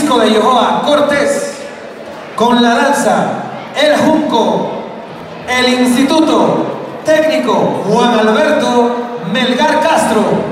Francisco de Yohoa Cortés, con la danza El Junco, el Instituto Técnico Juan Alberto Melgar Castro.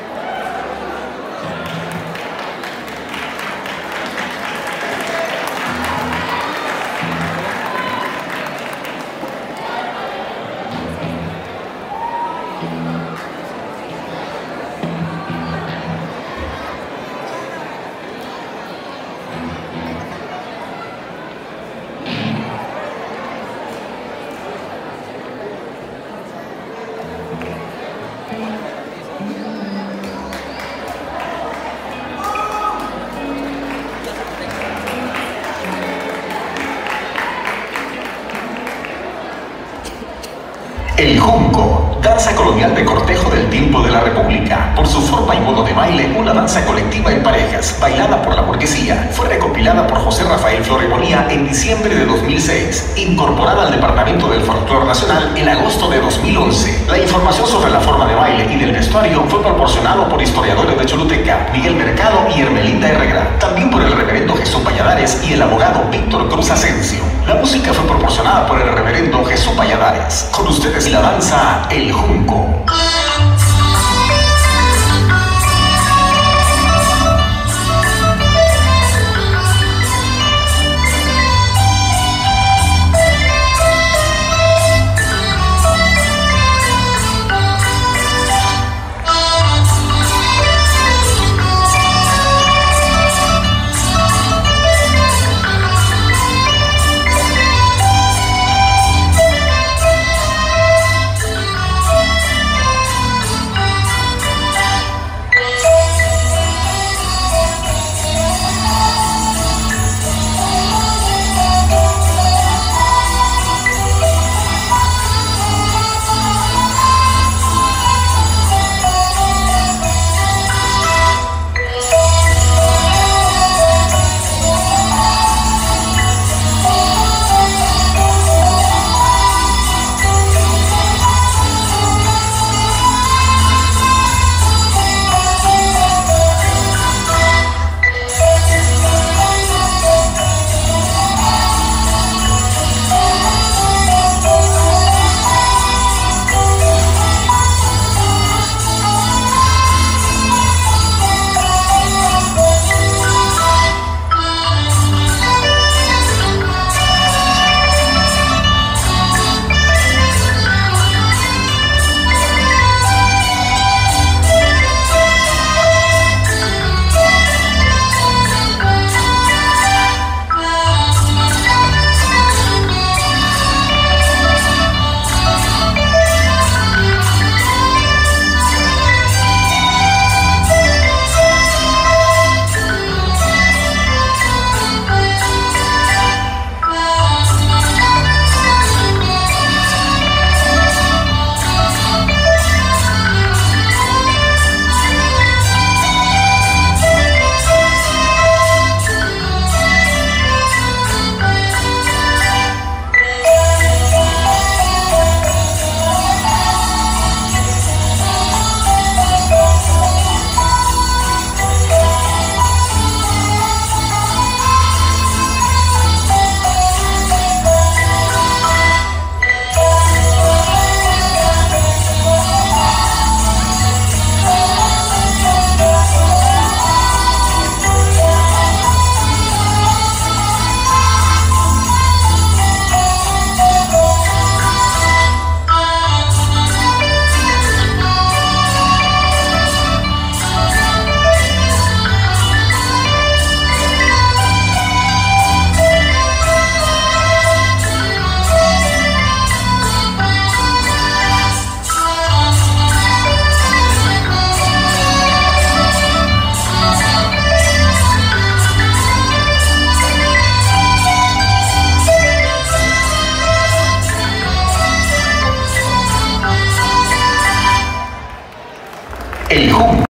El Junco, danza colonial de cortejo del tiempo de la República. Por su forma y modo de baile, una danza colectiva en parejas, bailada por la burguesía. Fue recopilada por José Rafael Flores Bonilla en diciembre de 2006, incorporada al Departamento del Folclore Nacional en agosto de 2011. La información sobre la forma de baile y del vestuario fue proporcionado por historiadores de Choluteca, Miguel Mercado y Hermelinda Herrera, también por el reverendo Jesús Valladares y el abogado Víctor Cruz Asensio. La música fue proporcionada por el reverendo Jesús Valladares. Con ustedes la danza El Junco. El Junco.